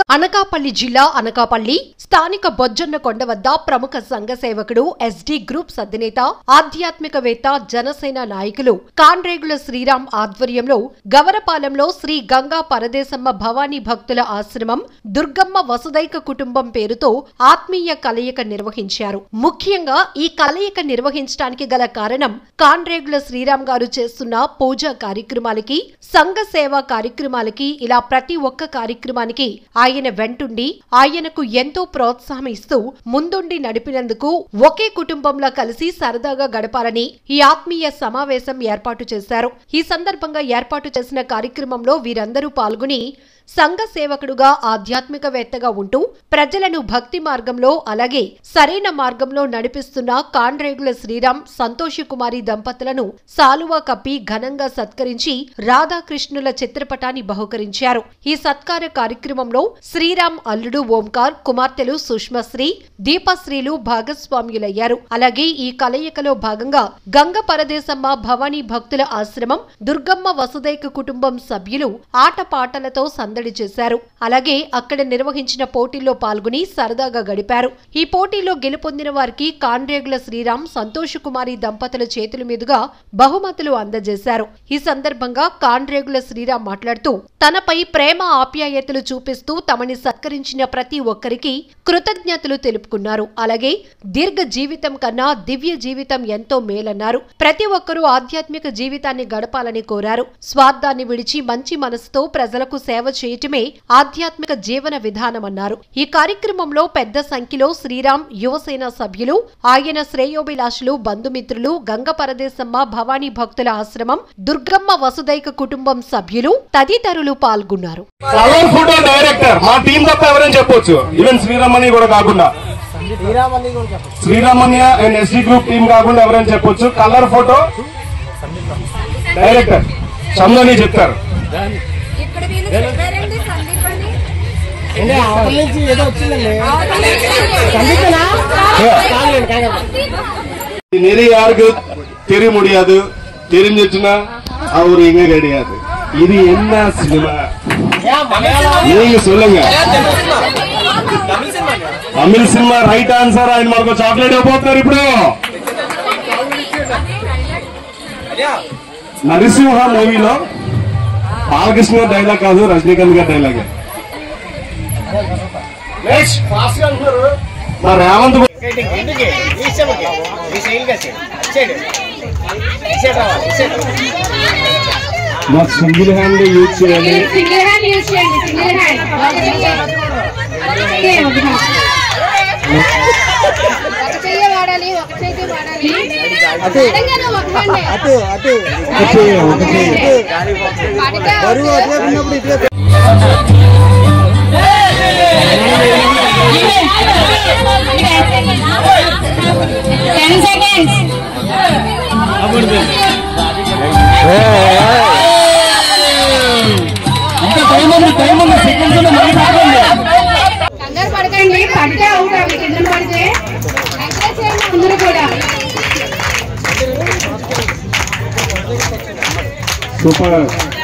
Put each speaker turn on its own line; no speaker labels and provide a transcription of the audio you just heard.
అనకాపల్లి జిల్లా అనకాపల్లి స్థానిక బొజ్జన్నకొండ వద్ద ప్రముఖ సంఘ సేవకుడు ఎస్డి గ్రూప్స్ అధినేత ఆధ్యాత్మికవేత్త జనసేన నాయకులు కాండ్రేగుల శ్రీరామ్ ఆధ్వర్యంలో గవరపాలెంలో శ్రీ గంగా పరదేశమ్మ భవానీ భక్తుల ఆశ్రమం దుర్గమ్మ వసుదైక కుటుంబం పేరుతో ఆత్మీయ కలయిక నిర్వహించారు. ముఖ్యంగా ఈ కలయిక నిర్వహించడానికి గల కారణం కాండ్రేగుల శ్రీరామ్ గారు చేస్తున్న పూజా కార్యక్రమాలకి, సంఘ సేవా కార్యక్రమాలకి, ఇలా ప్రతి ఒక్క కార్యక్రమానికి ఆయన వెంటుండి ఆయనకు ఎంతో ప్రోత్సాహం ఇస్తూ ముందుండి నడిపినందుకు ఒకే కుటుంబంలో కలిసి సరదాగా గడపాలని ఈ ఆత్మీయ సమావేశం ఏర్పాటు చేశారు. ఈ సందర్భంగా ఏర్పాటు చేసిన కార్యక్రమంలో వీరందరూ పాల్గొని సంఘ సేవకుడుగా ఆధ్యాత్మికవేత్తగా ఉంటూ ప్రజలను భక్తి మార్గంలో అలాగే సరైన మార్గంలో నడిపిస్తున్న కాండ్రేగుల శ్రీరామ్ సంతోషకుమారి దంపతులను సాలువా కప్పి ఘనంగా సత్కరించి రాధాకృష్ణుల చిత్రపటాన్ని బహుకరించారు. ఈ సత్కార కార్యక్రమంలో శ్రీరామ్ అల్లుడు ఓంకార్, కుమార్తెలు సుష్మశ్రీ, దీపశ్రీలు భాగస్వామ్యులయ్యారు. అలాగే ఈ కలయికలో భాగంగా గంగ పరదేశమ్మ భవానీ భక్తుల ఆశ్రమం దుర్గమ్మ వసుదైక కుటుంబం సభ్యులు ఆటపాటలతో సందడి చేశారు. అలాగే అక్కడ నిర్వహించిన పోటీల్లో పాల్గొని సరదాగా గడిపారు. ఈ పోటీలో గెలుపొందిన వారికి కాండ్రేగుల శ్రీరామ్ సంతోషకుమారి దంపతుల చేతుల మీదుగా బహుమతులు అందజేశారు. ఈ సందర్భంగా కాండ్రేగుల శ్రీరామ్ మాట్లాడుతూ తనపై ప్రేమ ఆప్యాయతలు చూపిస్తూ తమని సత్కరించిన ప్రతి ఒక్కరికి కృతజ్ఞతలు తెలుపుకున్నారు. అలాగే దీర్ఘ జీవితం కన్నా దివ్య జీవితం ఎంతో మేలన్నారు. ప్రతి ఒక్కరూ ఆధ్యాత్మిక జీవితాన్ని గడపాలని కోరారు. స్వార్థాన్ని విడిచి మంచి మనసుతో ప్రజలకు సేవ చేయటమే ఆధ్యాత్మిక జీవన విధానమన్నారు. ఈ కార్యక్రమంలో పెద్ద సంఖ్యలో శ్రీరామ్ యువసేన సభ్యులు, ఆయన శ్రేయోభిలాషులు, బంధుమిత్రులు, గంగ పరదేశమ్మ భవానీ భక్తుల ఆశ్రమం దుర్గమ్మ వసుదైక కుటుంబం సభ్యులు తదితరులు పాల్గొన్నారు.
శ్రీరామన్య అండ్ ఎస్డి గ్రూప్ టీం కాకుండా ఎవరైనా చెప్పొచ్చు. కలర్ ఫోటో డైరెక్టర్ చందని చెప్తారు. நிறைய யாருக்கு தெரிய முடியாது, தெரிஞ்சிச்சுன்னா அவரு எங்க கிடையாது. இது என்ன சினிமா நீங்க சொல்லுங்க. తమిళ సినిమా రైట్ ఆన్సర్. ఆయన మనకు చాక్లెట్ ఇవ్వబోతున్నారు. ఇప్పుడు నరసింహ మూవీలో బాలకృష్ణ డైలాగ్ కాదు, రజనీకాంత్ గారి డైలాగ్. మా రేవంత్ మా సింగిల్ హ్యాండ్ యూజ్ చేయాలి. సూపర్.